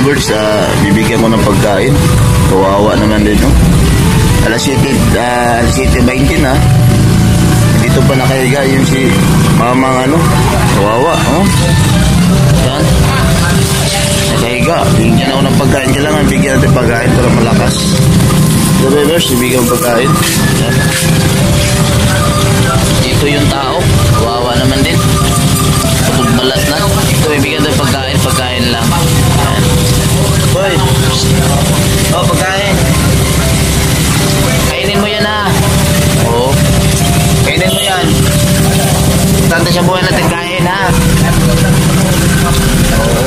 birds, bibigyan ko ng pagkain. Kawawa naman din, no? Alas 7:20 na. Dito pa nakahiga yung si mamang ano. Kawawa, oh. Yan. Nakahiga. Bigyan ako ng pagkain. Kailangan bigyan natin pagkain para malakas. So, birds, bibigyan ng pagkain. Yan. Dito yung tao. Kawawa naman din. Balat na. Ito, ibigyan tayo pagkain lang. Ayan. Boy! Oh, pagkain! Kainin mo yan, ha? Oo. Kainin mo yan. Tanda siya buhay natin kain, ha? Oo.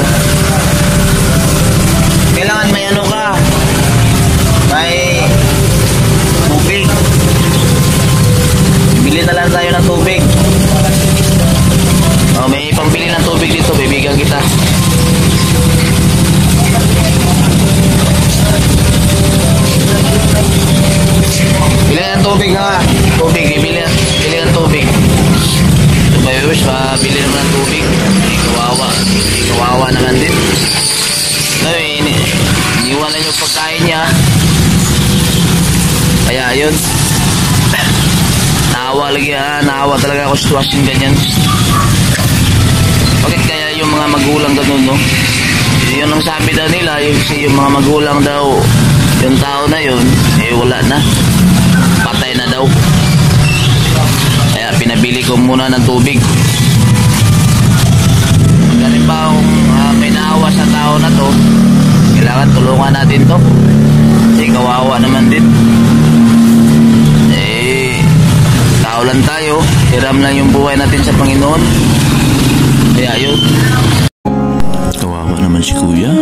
Kailangan may ano ka. May tubig. Bili na lang tayo ng tubig. Oh, may pambili ng tubig dito, bibigyan kita. Bili ng tubig, ha? Tubig, bili ng tubig. So, viewers, bili naman ng tubig. Kawawa naman din. No, iniwanan yung pagkain niya. Kaya yun. Naawa lagi, ha? Naawa talaga ako sitwasyon ganyan. Bakit kaya yung mga magulang ganun, no? Yun ang sabi daw nila, yung mga magulang daw, yung tao na yun, wala na. Patay na daw. Kaya pinabili ko muna ng tubig. Ganun pa kung may naawa sa tao na to, kailangan tulungan natin to. Kasi kawawa naman din. Tao lang tayo, hiram lang yung buhay natin sa Panginoon. Kaya yun. Kawawa naman si kuya.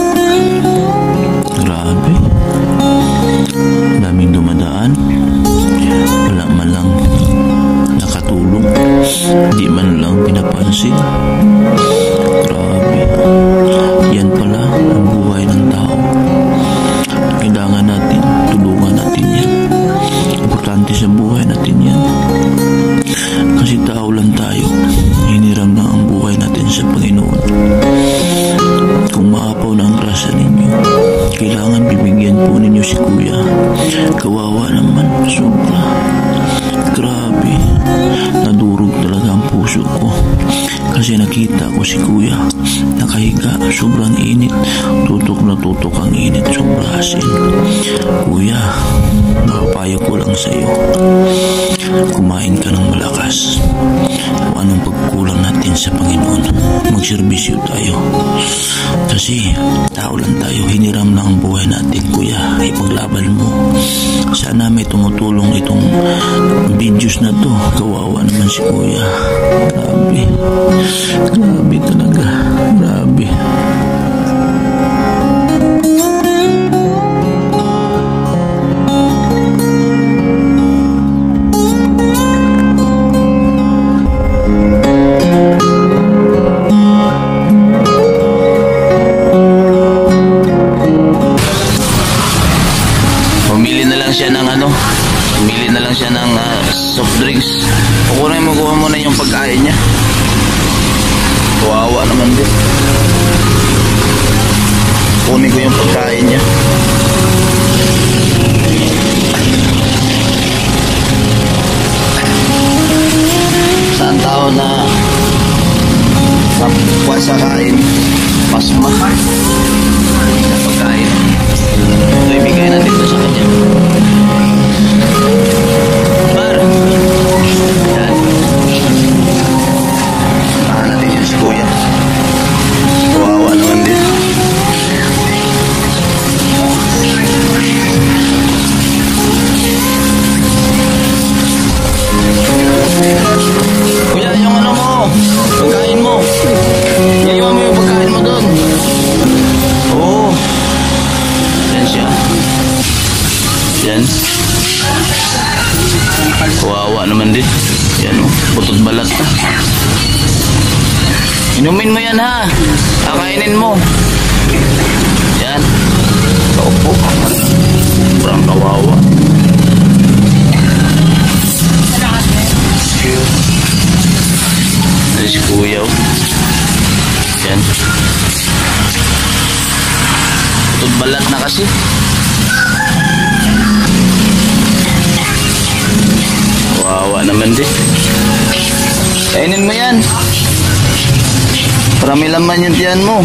Grabe. Daming dumadaan. Wala man lang nakatulong. Di man lang pinapansin. Grabe. Yan pala ang buhay ng tao. Kailangan natin, tulungan natin yan. Importante sa buhay natin yan. Kasi tao lang tayo. Hiniram na ang buhay natin sa Panginoon. Kung maapaw na ang grasya ninyo, kailangan bibigyan po ninyo si kuya. Kawawa naman, sobra. Grabe. Nadurog talaga ang puso ko. Kasi nakita ko si kuya nakahiga, sobrang init. Tutok na tutok ang init, sobrang asin. Kuya, mapapayo ko lang sa'yo. Kumain ka ng malakas. Kung anong pagkulang natin sa Panginoon, magserbisyo tayo. Kasi tao lang tayo, hiniram lang ang buhay natin. Kuya, ipaglaban mo. Sana may tumutulong itong videos na to. Kawawa naman si kuya. Grabe. Grabe talaga. Grabe. Pumili na lang siya ng soft drinks. Kukunin mo, kuha mo na yung pagkain niya. Kawawa naman din. Kunin ko yung pagkain niya. Saan tao na kapwa sa kain, mas mahal na pagkain. Ito ibigay natin ito sa kanya. Mar, yan. Tahan natin yun si kuya. Kawawa naman din. Kuya, yung ano mo, pagkain mo. Iiwan mo yung pagkain mo doon. Oo. Yan siya. Yan. Kawawa naman din. Yan o, putod balat na. Inumin mo yan ha. Kakainin mo. Yan. Kaupo. Sobrang kawawa. Ay si kuya o. Yan. Butod balat na kasi. Wawa naman din. Kainin mo yan. Marami laman yung tiyan mo.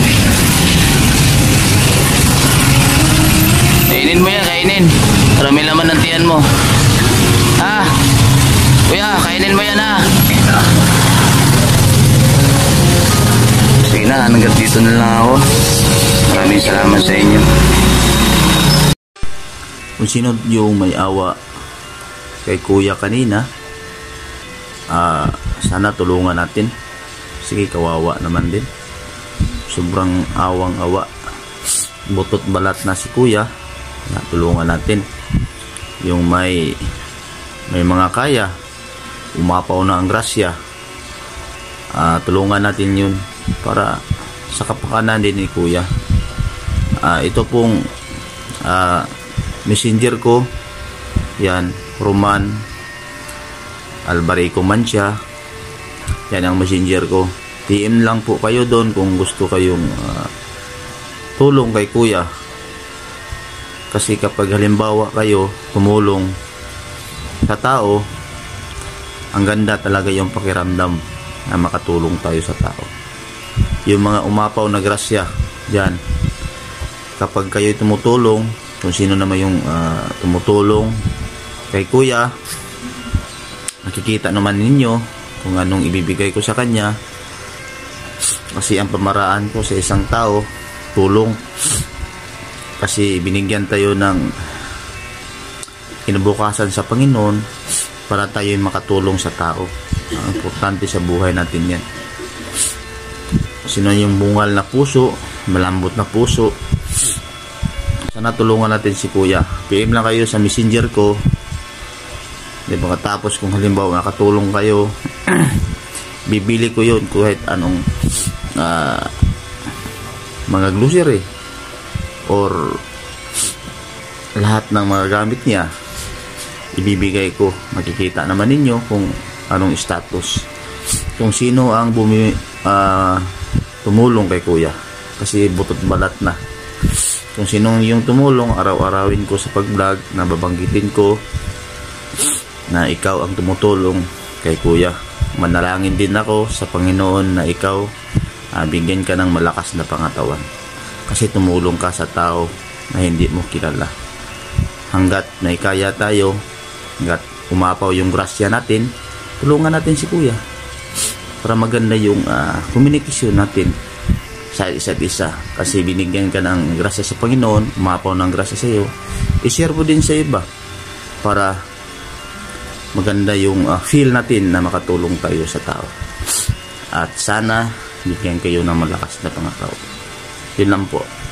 Kainin mo yan, kainin. Marami laman ng tiyan mo. Ha? Kuya, kainin mo yan ha. Sige na, hanggang dito na lang ako. Maraming salamat sa inyo. Kung sino yung may awa kay kuya kanina, sana tulungan natin. Sige, kawawa naman din. Sobrang awang-awa. Butot balat na si kuya. Tulungan natin. Yung may mga kaya, umapaw na ang grasya, tulungan natin yun para sa kapakanan din ni kuya. Ito pong messenger ko, yan, Roman Albarico Mancia, yan ang messenger ko. PM lang po kayo doon kung gusto kayong tulong kay kuya, kasi kapag halimbawa kayo tumulong sa tao, ang ganda talaga yung pakiramdam na makatulong tayo sa tao. Yung mga umapaw na grasya dyan, kapag kayo tumutulong, kung sino naman yung tumutulong kay kuya, nakikita naman ninyo kung anong ibibigay ko sa kanya. Kasi ang pamaraan ko sa isang tao, tulong. Kasi binigyan tayo ng kinabukasan sa Panginoon para tayo makatulong sa tao. Importante sa buhay natin yan. Sino yung bungal na puso, malambot na puso, sana tulungan natin si kuya. PM lang kayo sa messenger ko. Diba, katapos kung halimbawa nakatulong kayo, bibili ko yun kahit anong mga grocery or lahat ng mga gamit niya, ibibigay ko. Makikita naman ninyo kung anong status, kung sino ang tumulong kay kuya, kasi butot balat na. Kung sino yung tumulong, araw-arawin ko sa pag-vlog na babanggitin ko na ikaw ang tumutulong kay kuya. Manalangin din ako sa Panginoon na ikaw bigyan ka ng malakas na pangatawan, kasi tumulong ka sa tao na hindi mo kilala. Hanggat naikaya tayo, hanggat umapaw yung grasya natin, tulungan natin si kuya para maganda yung komunikasyon natin sa isa't isa. Kasi binigyan ka ng grasya sa Panginoon, umapaw ng grasya sa iyo, i-share mo din sa iba para maganda yung feel natin na makatulong tayo sa tao. At sana bigyan kayo ng malakas na pangatawan. Yun lang po.